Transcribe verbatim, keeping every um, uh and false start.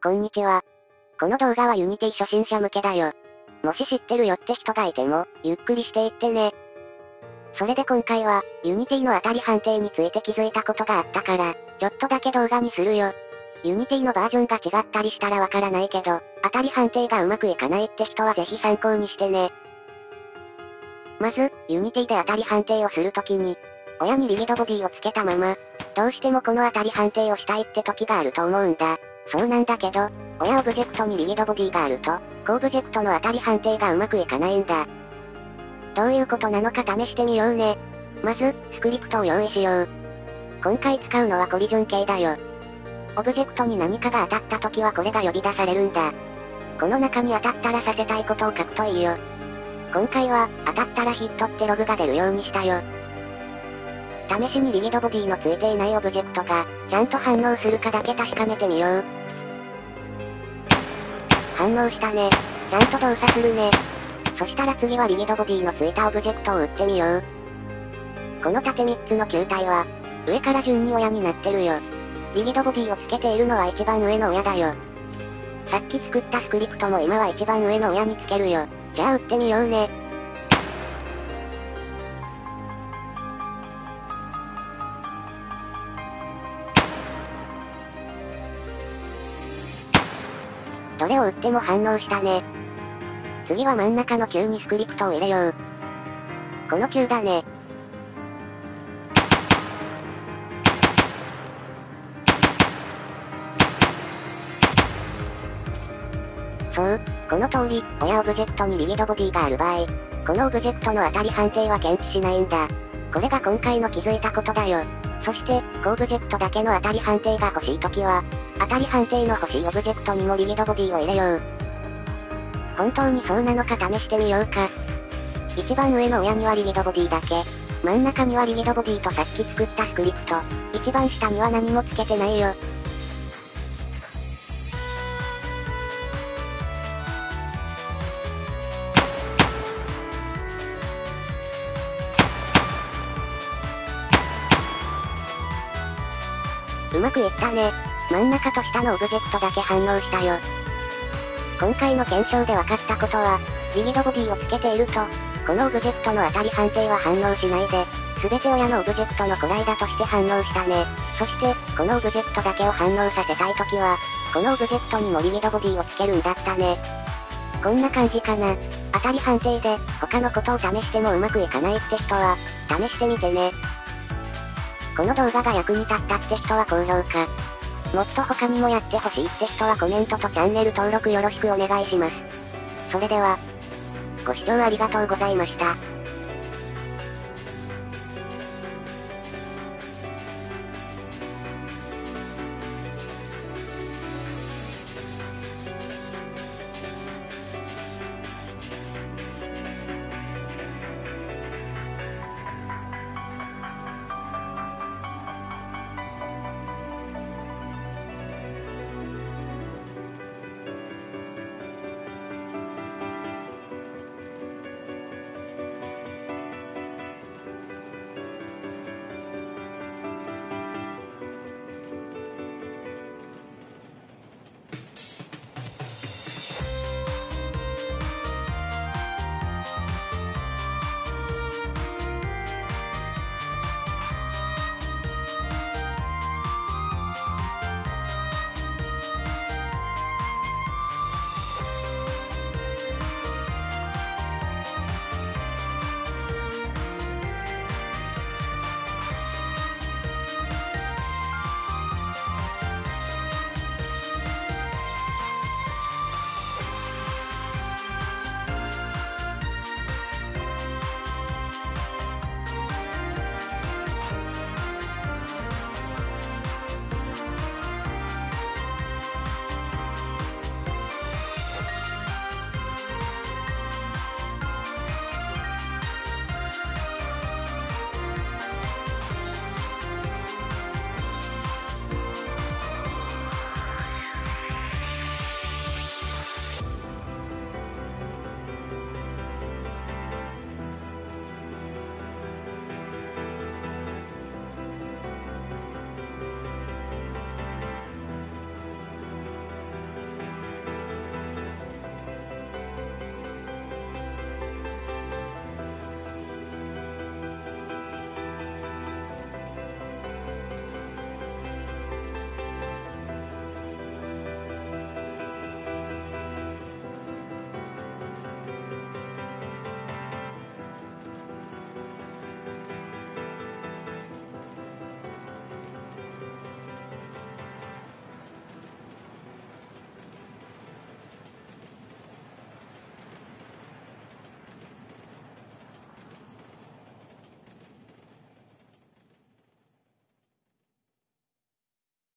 こんにちは。この動画は Unity 初心者向けだよ。もし知ってるよって人がいても、ゆっくりしていってね。それで今回は、Unity の当たり判定について気づいたことがあったから、ちょっとだけ動画にするよ。Unity のバージョンが違ったりしたらわからないけど、当たり判定がうまくいかないって人はぜひ参考にしてね。まず、Unity で当たり判定をするときに、親にリギドボディをつけたまま、どうしてもこの当たり判定をしたいって時があると思うんだ。そうなんだけど、親オブジェクトにリギドボディがあると、子オブジェクトの当たり判定がうまくいかないんだ。どういうことなのか試してみようね。まず、スクリプトを用意しよう。今回使うのはコリジョン系だよ。オブジェクトに何かが当たった時はこれが呼び出されるんだ。この中に当たったらさせたいことを書くといいよ。今回は、当たったらヒットってログが出るようにしたよ。試しにリギドボディのついていないオブジェクトが、ちゃんと反応するかだけ確かめてみよう。反応したね。ちゃんと動作するね。そしたら次はリギドボディのついたオブジェクトを撃ってみよう。この縦みっつの球体は、上から順に親になってるよ。リギドボディをつけているのは一番上の親だよ。さっき作ったスクリプトも今は一番上の親につけるよ。じゃあ撃ってみようね。どれを撃っても反応したね。次は真ん中の球にスクリプトを入れよう。この球だね。そう、この通り、親オブジェクトにリギドボディがある場合、このオブジェクトの当たり判定は検知しないんだ。これが今回の気づいたことだよ。そして、子オブジェクトだけの当たり判定が欲しいときは、当たり判定の欲しいオブジェクトにもリギドボディを入れよう。本当にそうなのか試してみようか。一番上の親にはリギドボディだけ。真ん中にはリギドボディとさっき作ったスクリプト。一番下には何もつけてないよ。うまくいったね。真ん中と下のオブジェクトだけ反応したよ。今回の検証で分かったことは、リギドボディをつけていると、このオブジェクトの当たり判定は反応しないで、すべて親のオブジェクトのコライダとして反応したね。そして、このオブジェクトだけを反応させたいときは、このオブジェクトにもリギドボディをつけるんだったね。こんな感じかな。当たり判定で、他のことを試してもうまくいかないって人は、試してみてね。この動画が役に立ったって人は高評価。もっと他にもやってほしいって人はコメントとチャンネル登録よろしくお願いします。それでは、ご視聴ありがとうございました。